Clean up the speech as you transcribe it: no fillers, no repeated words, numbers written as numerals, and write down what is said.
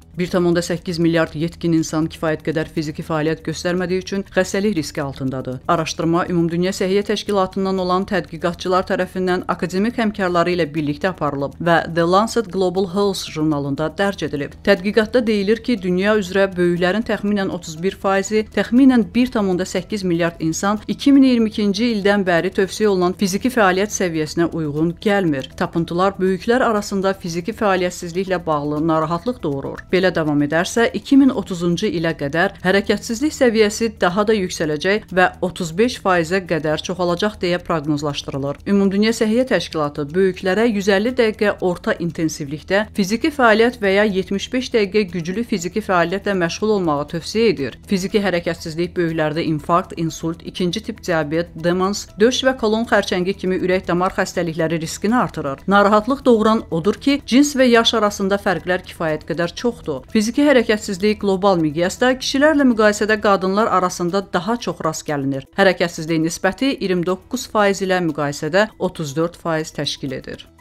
1,8 milyard yetkin insan kifayət qədər fiziki fəaliyyət göstərmədiyi üçün xəstəlik riski altındadır. Araşdırma Ümumdünya Səhiyyə Təşkilatından olan tədqiqatçılar tərəfindən akademik həmkarları ilə birlikdə aparılıb və The Lancet Global Health jurnalında dərc edilib. Tədqiqatda deyilir ki, dünya üzrə böyüklərin təxminən 31%, təxminən 1,8 milyard insan 2022-ci ildən bəri tövsiyə olunan fiziki fəaliyyət səviyyəsinə uyğun gəlmir. Tapıntılar böyüklər arasında fiziki fəaliyyətsizliklə bağlı narahatlıq doğurur. Belə davam edərsə, 2030-cu ilə qədər hərəkətsizlik səviyyəsi daha da yüksələcək və 35%-ə qədər çoxalacaq deyə proqnozlaşdırılır. Ümumdünya Səhiyyə Təşkilatı böyüklərə 150 dəqiqə orta intensivlikdə fiziki fəaliyyət və ya 75 dəqiqə güclü fiziki fəaliyyətlə məşğul olmağı tövsiyə edir. Fiziki hərəkətsizlik böyüklərdə infarkt, insult, ikinci tip diabet, demans, döş və kolon xərçəngi kimi ürək-damar xəstəlikləri riskini artırır. Narahatlıq doğuran odur ki, cins və yaş arasında fərqlər kifayət qədər çoxdur. Fiziki hərəkətsizlik qlobal miqyasda kişilərlə müqayisədə qadınlar arasında daha çox rast gəlinir. Hərəkətsizlik nisbəti 29% ilə müqayisədə 34% təşkil edir.